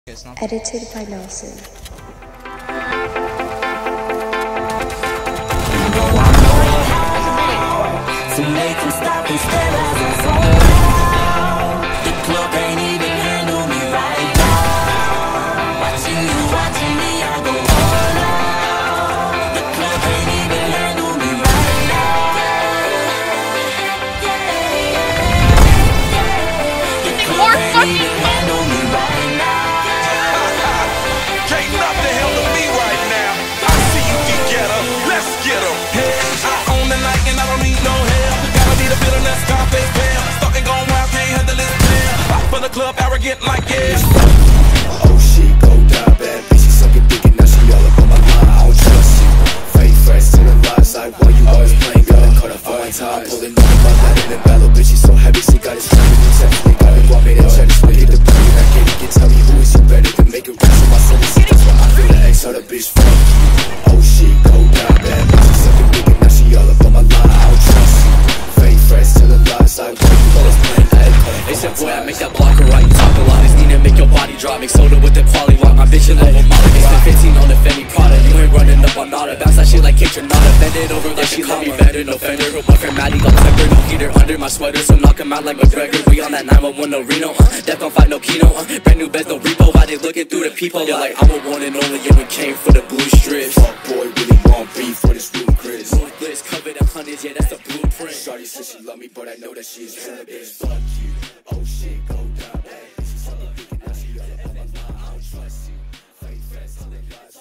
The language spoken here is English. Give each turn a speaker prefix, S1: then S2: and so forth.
S1: Edited by Nelson.
S2: So make them stop and stare as I fall out. The club ain't even handle me right now. Watching me, I go all out. The club ain't even handle me right now. The club ain't even handle me right now.
S3: Can't nothing handle me right now. I see you can get her, let's get her. I own the night and I don't need no help. Gotta be the feeling that's Scarface Bam. Starting going wild, can't handle this damn. Pop for the club, arrogant like yeah.
S4: Oh shit, go down bad bitch, she sucking dick and now she all up on my line. I don't trust you. Fake fresh to the light side while you always playing God. Caught up on my time, pulling up my light in the battle. Bitch, she so heavy, she got it straight in the text. They got it, want me to check this way. Hit the play, and I can't even tell me who is you better than make it rap. So my son is that's why I feel the X on the bitch. Fuck you. Oh shit, go down bad bitch, she sucking dick and now she all up on my line. I don't trust you. Fake fresh to the light side while you always playing God.
S5: They said, boy, I make that blocker right. You talk a lot, it's need to make your body drop. Make soda with the quality lock. My bitch in love with Molly. They spent 15 on the Fendi Prada. You ain't running up on nada. Bounce that shit like kick your nada. Bend it over like she let me better. No fender. Her boyfriend Maddie got pepper. No heater under my sweater. So knock him out like McGregor. We on that 911 no Reno. Death don't fight no Kino. Brand new beds no repo. Why they looking through the peephole? They're like, I'm a one and only. And we came for the blue strips.
S4: Fuck boy, really want beef for this room, Chris.
S5: North Bliss covered in hundreds. Yeah, that's the blueprint.
S4: Shawty says she love me, but I know that she's trying to bitch. Fuck